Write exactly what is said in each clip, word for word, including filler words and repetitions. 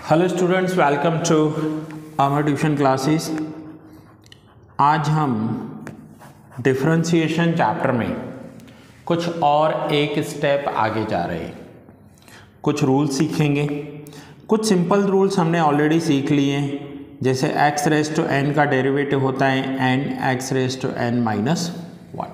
Hello students, welcome to our tuition classes. आज हम differentiation chapter में कुछ और एक स्टेप आगे जा रहे हैं। कुछ रूल्स सीखेंगे। कुछ सिंपल रूल्स हमने ऑलरेडी सीख लिए हैं, जैसे एक्स रेस टू एन का डेरिवेटिव होता है n x raise to n minus one.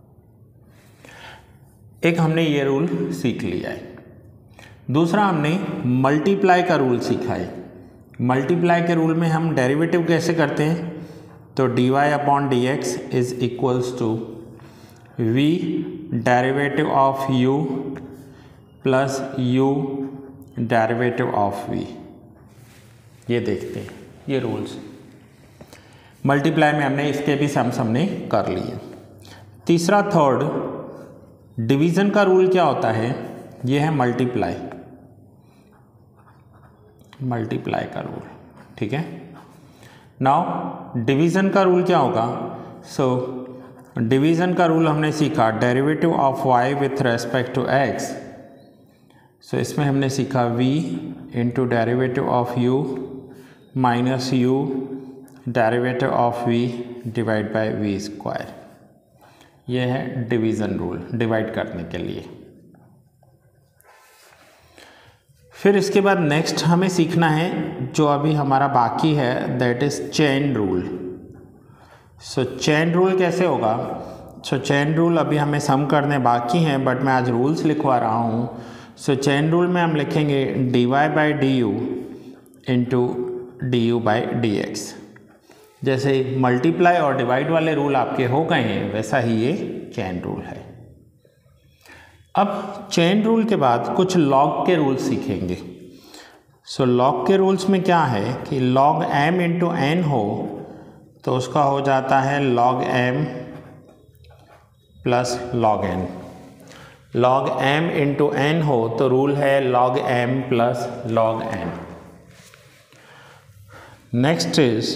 एक हमने ये रूल सीख लिया है। दूसरा हमने मल्टीप्लाई का रूल सीखा है। मल्टीप्लाई के रूल में हम डेरिवेटिव कैसे करते हैं, तो d y upon d x is equals to v derivative of u plus u derivative of v. ये देखते हैं ये रूल्स। मल्टीप्लाई में हमने इसके भी सम्स हमने कर लिए। तीसरा थर्ड डिवीज़न का रूल क्या होता है, ये है मल्टीप्लाई मल्टीप्लाई का रूल। ठीक है। नाउ डिवीज़न का रूल क्या होगा, सो डिवीज़न का रूल हमने सीखा derivative of y with respect to x। So इसमें हमने सीखा v into derivative of u minus u derivative of v divide by v square. ये है डिवीज़न रूल, डिवाइड करने के लिए। फिर इसके बाद नेक्स्ट हमें सीखना है जो अभी हमारा बाकी है, that is chain rule. So chain rule कैसे होगा, सो चेन रूल अभी हमें सम करने बाकी हैं, बट मैं आज रूल्स लिखवा रहा हूँ। सो चेन रूल में हम लिखेंगे d y by d u into d u by d x. जैसे मल्टीप्लाई और डिवाइड वाले रूल आपके हो गए हैं, वैसा ही ये चेन रूल है। अब चेन रूल के बाद कुछ लॉग के रूल्स सीखेंगे। सो लॉग के रूल्स में क्या है कि लॉग m इंटू एन हो तो उसका हो जाता है log m plus log n। Log m into n हो तो रूल है log m plus log n। Next is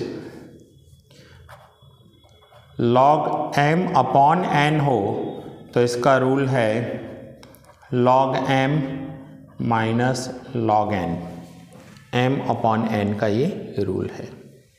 log m upon n हो तो इसका रूल है log m minus log n। m upon n का ये रूल है।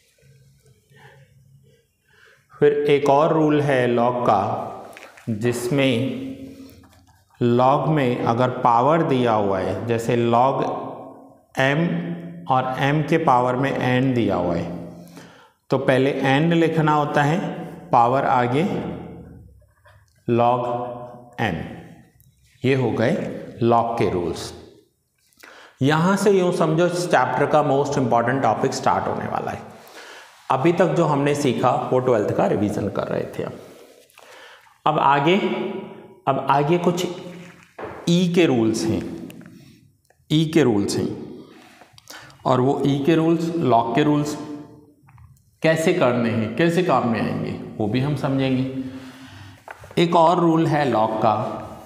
फिर एक और रूल है लॉग का, जिसमें लॉग में अगर पावर दिया हुआ है, जैसे लॉग m और m के पावर में n दिया हुआ है, तो पहले n लिखना होता है, पावर आगे लॉग m। ये हो गए लॉग के रूल्स। यहाँ से यूँ समझो इस चैप्टर का मोस्ट इम्पॉर्टेंट टॉपिक स्टार्ट होने वाला है। अभी तक जो हमने सीखा वो ट्वेल्थ का रिवीजन कर रहे थे। अब आगे अब आगे कुछ ई के रूल्स हैं। ई के रूल्स हैं और वो ई के रूल्स लॉग के रूल्स कैसे करने हैं, कैसे काम में आएंगे, वो भी हम समझेंगे। एक और रूल है लॉग का,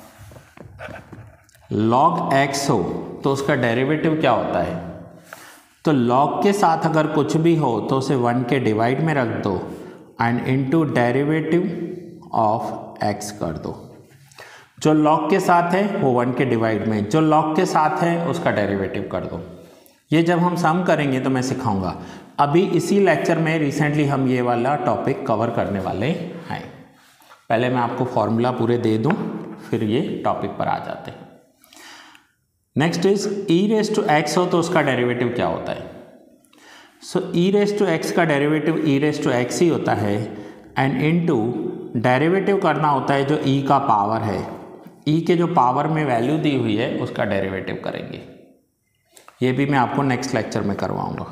लॉग x हो तो उसका डेरिवेटिव क्या होता है, तो लॉग के साथ अगर कुछ भी हो तो उसे वन के डिवाइड में रख दो and into derivative of x कर दो। जो लॉग के साथ है वो वन के डिवाइड में, जो लॉग के साथ है उसका डेरिवेटिव कर दो। ये जब हम सम करेंगे तो मैं सिखाऊंगा। अभी इसी लेक्चर में रिसेंटली हम ये वाला टॉपिक कवर करने वाले हैं। पहले मैं आपको फॉर्मूला पूरे दे दूं, फिर ये टॉपिक पर आ जाते हैं। Next is e raise to x हो तो उसका डेरिवेटिव क्या होता है। So e raise to x का derivative e raise to x ही होता है एंड इनटू डेरिवेटिव करना होता है जो ई का पावर है। ई के जो पावर में वैल्यू दी हुई है उसका डेरिवेटिव करेंगे। ये भी मैं आपको नेक्स्ट लेक्चर में करवाऊंगा।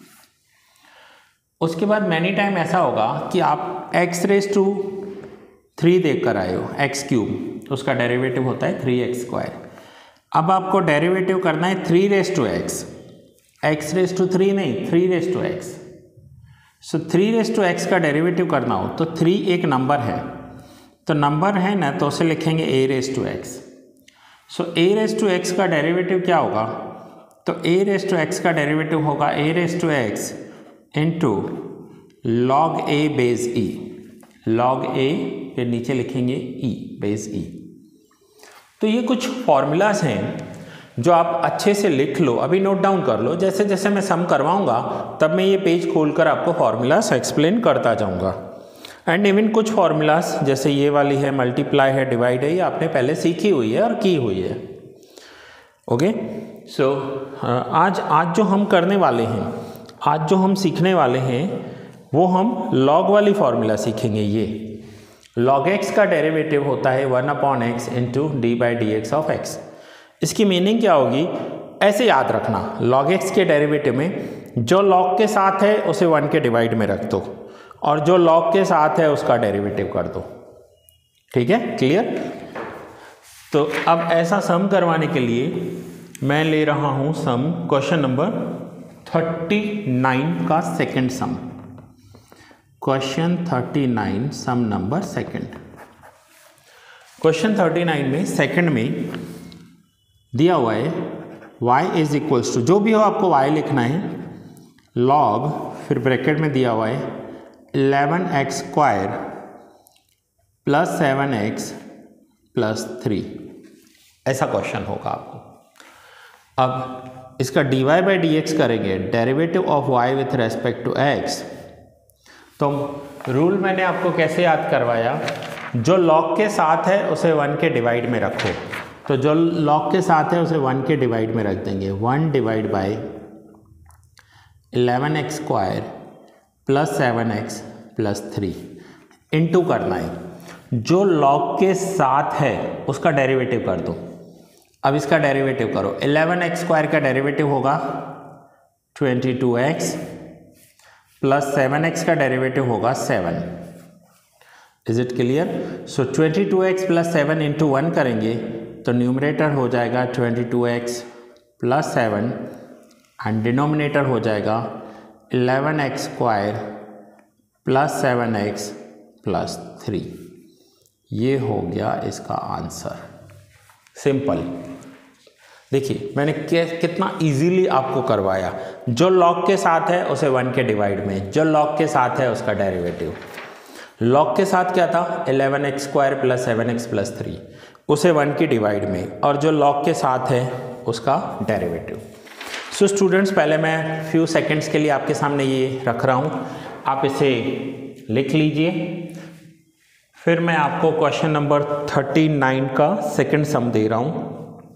उसके बाद मैनी टाइम ऐसा होगा कि आप एक्स रेस टू थ्री देख कर आए हो, एक्स क्यूब, उसका डेरिवेटिव होता है थ्री एक्स स्क्वायर। अब आपको डेरिवेटिव करना है three raise to x, x raise to three नहीं, three raise to x. So three raise to x का डेरिवेटिव करना हो तो थ्री एक नंबर है, तो नंबर है ना, तो उसे लिखेंगे a raise to x. So a raise to x का डेरिवेटिव क्या होगा, तो ए रेस टू एक्स का डेरिवेटिव होगा a raise to x into log a base e. Log a फिर नीचे लिखेंगे ई बेस ई। तो ये कुछ फॉर्मूलाज हैं जो आप अच्छे से लिख लो, अभी नोट डाउन कर लो, जैसे जैसे मैं सम करवाऊंगा तब मैं ये पेज खोलकर आपको फॉर्मूलास एक्सप्लेन करता जाऊंगा। एंड इवन कुछ फॉर्मूलास जैसे ये वाली है, मल्टीप्लाई है, डिवाइड है, ये आपने पहले सीखी हुई है और की हुई है। ओके, सो आज आज जो हम करने वाले हैं, आज जो हम सीखने वाले हैं वो हम लॉग वाली फॉर्मूला सीखेंगे। ये लॉग एक्स का डेरिवेटिव होता है one upon x into d by d x of x. इसकी मीनिंग क्या होगी, ऐसे याद रखना, लॉग एक्स के डेरिवेटिव में जो लॉग के साथ है उसे वन के डिवाइड में रख दो और जो लॉग के साथ है उसका डेरिवेटिव कर दो। ठीक है, क्लियर। तो अब ऐसा सम करवाने के लिए मैं ले रहा हूं sum question number thirty nine का second sum. Question thirty nine sum number second. Question thirty nine में सेकंड में दिया हुआ है y इज इक्वल्स टू, जो भी हो आपको y लिखना है, log फिर ब्रैकेट में दिया हुआ है eleven x square plus seven x plus three. ऐसा क्वेश्चन होगा आपको। अब इसका dy बाई डी एक्स करेंगे, derivative of y with respect to x। तो रूल मैंने आपको कैसे याद करवाया, जो log के साथ है उसे वन के डिवाइड में रखो। तो जो log के साथ है उसे वन के डिवाइड में रख देंगे, one divide by eleven x square plus seven x plus three into करना है। जो log के साथ है उसका डेरिवेटिव कर दो। अब इसका डेरिवेटिव करो, इलेवन एक्स स्क्वायर का डेरिवेटिव होगा twenty two x plus seven x का डेरिवेटिव होगा seven. Is it clear. So twenty two x plus seven into one करेंगे तो न्यूमरेटर हो जाएगा twenty two x plus seven and denominator हो जाएगा eleven x square plus seven x plus three. ये हो गया इसका आंसर। सिंपल। देखिए मैंने कितना इजीली आपको करवाया। जो log के साथ है उसे वन के डिवाइड में, जो log के साथ है उसका डेरिवेटिव। log के साथ क्या था, eleven x square plus seven x plus three, उसे वन की डिवाइड में, और जो log के साथ है उसका डेरिवेटिव। सो स्टूडेंट्स, पहले मैं फ्यू सेकंड्स के लिए आपके सामने ये रख रहा हूँ, आप इसे लिख लीजिए। फिर मैं आपको क्वेश्चन नंबर थर्टी नाइन का सेकंड सम दे रहा हूँ।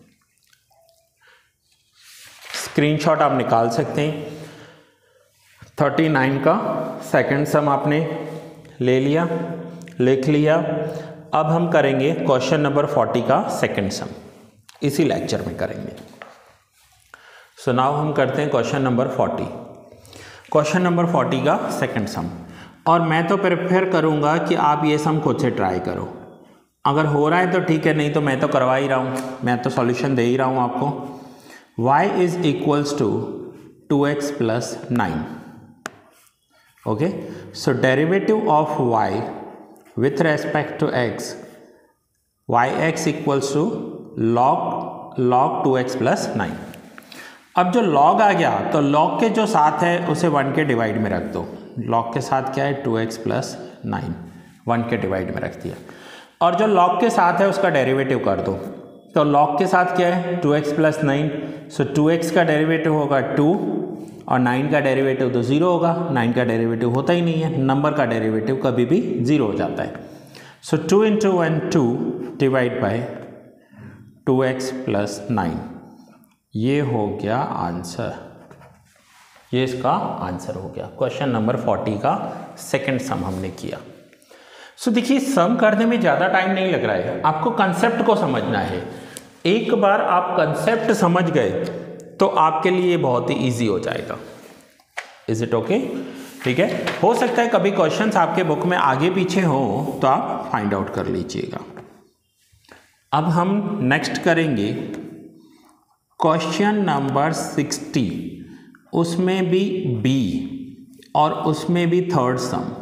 स्क्रीनशॉट आप निकाल सकते हैं। थर्टी नाइन का सेकंड सम आपने ले लिया, लिख लिया। अब हम करेंगे क्वेश्चन नंबर फोर्टी का सेकंड सम, इसी लेक्चर में करेंगे। सो नाउ हम करते हैं question number forty. Question number forty का सेकंड सम। और मैं तो प्रेफर करूंगा कि आप ये सम खुद से ट्राई करो। अगर हो रहा है तो ठीक है, नहीं तो मैं तो करवा ही रहा हूँ, मैं तो सॉल्यूशन दे ही रहा हूँ आपको। y is equals to two x plus nine. Okay, so derivative of y with respect to x, yx equals to log log two x plus nine. अब जो log आ गया तो log के जो साथ है उसे वन के डिवाइड में रख दो। log के साथ क्या है, two x plus nine, one के डिवाइड में रख दिया। और जो log के साथ है उसका डेरिवेटिव कर दो। तो log के साथ क्या है, two x plus nine, so two x का डेरिवेटिव होगा टू और नाइन का डेरिवेटिव तो ज़ीरो होगा। नाइन का डेरिवेटिव होता ही नहीं है, नंबर का डेरिवेटिव कभी भी ज़ीरो हो जाता है। So two into one two divide by two x plus nine, ये हो गया आंसर। ये इसका आंसर हो गया। क्वेश्चन नंबर फोर्टी का सेकंड सम हमने किया। सो so, देखिए सम करने में ज़्यादा टाइम नहीं लग रहा है, आपको कंसेप्ट को समझना है। एक बार आप कंसेप्ट समझ गए तो आपके लिए बहुत ही इजी हो जाएगा। Is it okay? ठीक है, हो सकता है कभी क्वेश्चंस आपके बुक में आगे पीछे हो तो आप फाइंड आउट कर लीजिएगा। अब हम नेक्स्ट करेंगे क्वेश्चन नंबर सिक्सटी, उसमें भी बी और उसमें भी थर्ड सम।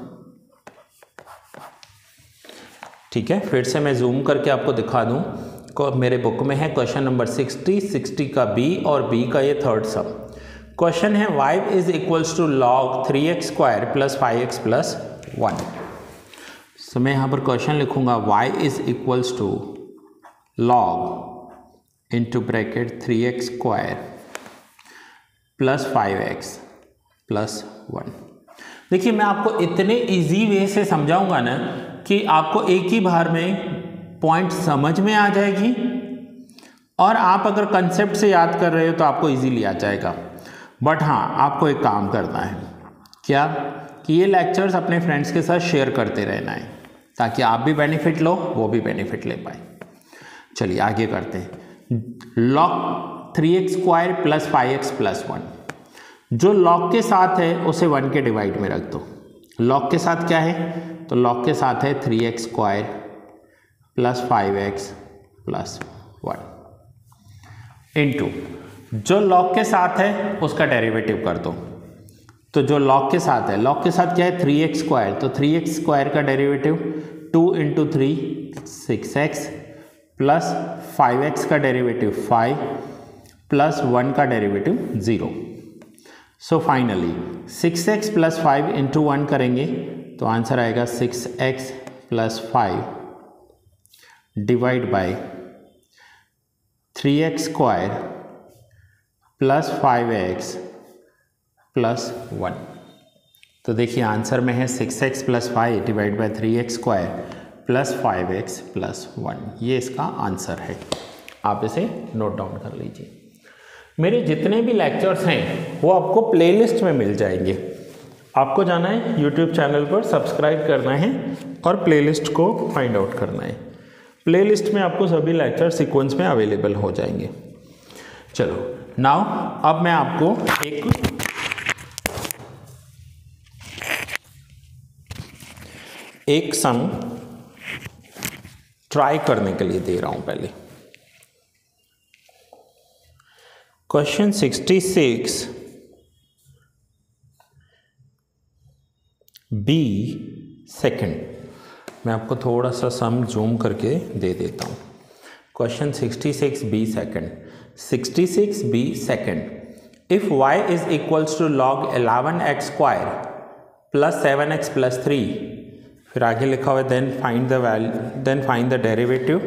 ठीक है, फिर से मैं जूम करके आपको दिखा दूं, को मेरे बुक में है क्वेश्चन नंबर सिक्सटी, सिक्सटी का बी और बी का ये थर्ड सम। क्वेश्चन है y is equals to log three x square plus five x plus one. So मैं यहाँ पर क्वेश्चन लिखूंगा y is equals to log into bracket three x square plus five x plus one. देखिए मैं आपको इतने easy way से समझाऊंगा ना कि आपको एक ही बार में पॉइंट समझ में आ जाएगी, और आप अगर कंसेप्ट से याद कर रहे हो तो आपको इजीली आ जाएगा। बट हाँ, आपको एक काम करना है, क्या कि ये लेक्चर्स अपने फ्रेंड्स के साथ शेयर करते रहना है, ताकि आप भी बेनिफिट लो, वो भी बेनिफिट ले पाए। चलिए आगे करते हैं। Log three x square plus five x plus one, जो लॉग के साथ है उसे वन के डिवाइड में रख दो। लॉग के साथ क्या है, तो लॉग के साथ है three x square plus five x plus one, into जो लॉग के साथ है उसका डेरिवेटिव कर दो। तो जो लॉग के साथ है, लॉग के साथ क्या है, थ्री एक्स स्क्वायर, तो थ्री एक्स स्क्वायर का derivative two into three six x plus five x का डेरिवेटिव फाइव प्लस वन का derivative zero. So finally six x plus five into one करेंगे तो आंसर आएगा six x plus five divide by three x square plus five x plus one. तो देखिए answer में है six x plus five divide by three x square plus five x plus one. ये इसका answer है, आप इसे नोट डाउन कर लीजिए। मेरे जितने भी लेक्चर्स हैं वो आपको प्लेलिस्ट में मिल जाएंगे। आपको जाना है यूट्यूब चैनल पर, सब्सक्राइब करना है और प्लेलिस्ट को फाइंड आउट करना है। प्लेलिस्ट में आपको सभी लेक्चर सीक्वेंस में अवेलेबल हो जाएंगे। चलो नाउ अब मैं आपको एक एक सम ट्राई करने के लिए दे रहा हूं। पहले question sixty six B second, मैं आपको थोड़ा सा सम जूम करके दे देता हूं। Question sixty six B second, sixty six B second, if y is equals to log eleven x square plus seven x plus three, फिर आगे लिखा हुआ है then find the value then find the derivative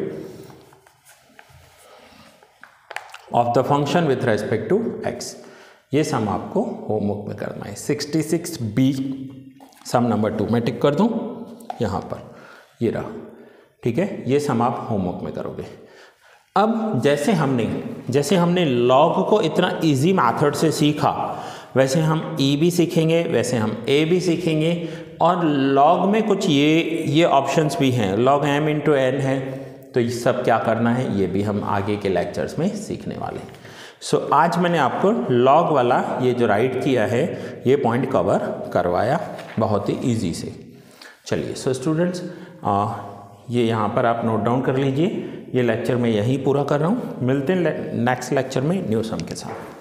of the function with respect to x। ये sum आपको homework में करना है। Sixty six B sum number two मैं टिक कर दूं यहाँ पर, ये रहा, ठीक है। ये सम आप होमवर्क में करोगे। अब जैसे हमने जैसे हमने लॉग को इतना इजी मेथड से सीखा, वैसे हम ई भी सीखेंगे, वैसे हम ए भी सीखेंगे, और लॉग में कुछ ये ये ऑप्शंस भी हैं। लॉग एम इंटू एन है, तो ये सब क्या करना है ये भी हम आगे के लेक्चर्स में सीखने वाले हैं। सो so, आज मैंने आपको लॉग वाला ये जो राइट किया है ये पॉइंट कवर करवाया बहुत ही इजी से। चलिए सो स्टूडेंट्स, ये यहाँ पर आप नोट डाउन कर लीजिए। ये लेक्चर मैं यहीं पूरा कर रहा हूँ। मिलते हैं नेक्स्ट लेक्चर में न्यू सम के साथ।